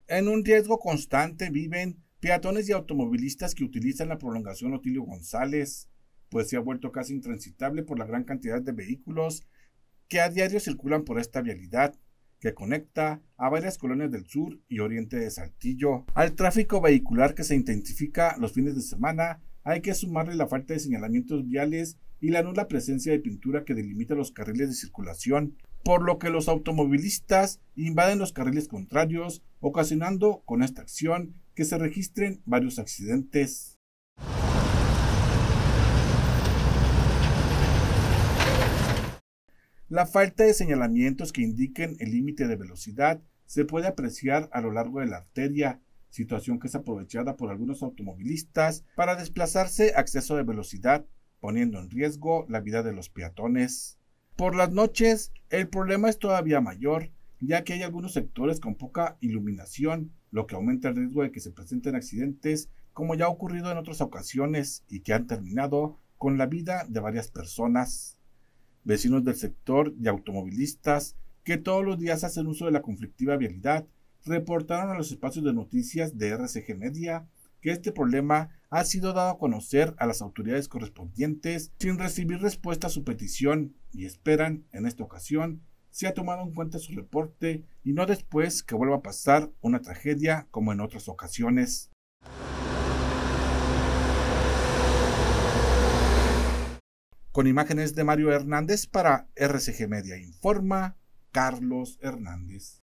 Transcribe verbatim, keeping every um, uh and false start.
En un riesgo constante viven peatones y automovilistas que utilizan la prolongación Otilio González, pues se ha vuelto casi intransitable por la gran cantidad de vehículos que a diario circulan por esta vialidad, que conecta a varias colonias del sur y oriente de Saltillo. Al tráfico vehicular que se intensifica los fines de semana, hay que sumarle la falta de señalamientos viales y la nula presencia de pintura que delimita los carriles de circulación, por lo que los automovilistas invaden los carriles contrarios, ocasionando con esta acción que se registren varios accidentes. La falta de señalamientos que indiquen el límite de velocidad se puede apreciar a lo largo de la arteria, situación que es aprovechada por algunos automovilistas para desplazarse a exceso de velocidad, poniendo en riesgo la vida de los peatones. Por las noches, el problema es todavía mayor, ya que hay algunos sectores con poca iluminación, lo que aumenta el riesgo de que se presenten accidentes, como ya ha ocurrido en otras ocasiones y que han terminado con la vida de varias personas. Vecinos del sector y automovilistas que todos los días hacen uso de la conflictiva vialidad reportaron a los espacios de noticias de R C G Media que este problema ha sido dado a conocer a las autoridades correspondientes sin recibir respuesta a su petición y esperan, en esta ocasión, se ha tomado en cuenta su reporte y no después que vuelva a pasar una tragedia como en otras ocasiones. Con imágenes de Mario Hernández para R C G Media Informa, Carlos Hernández.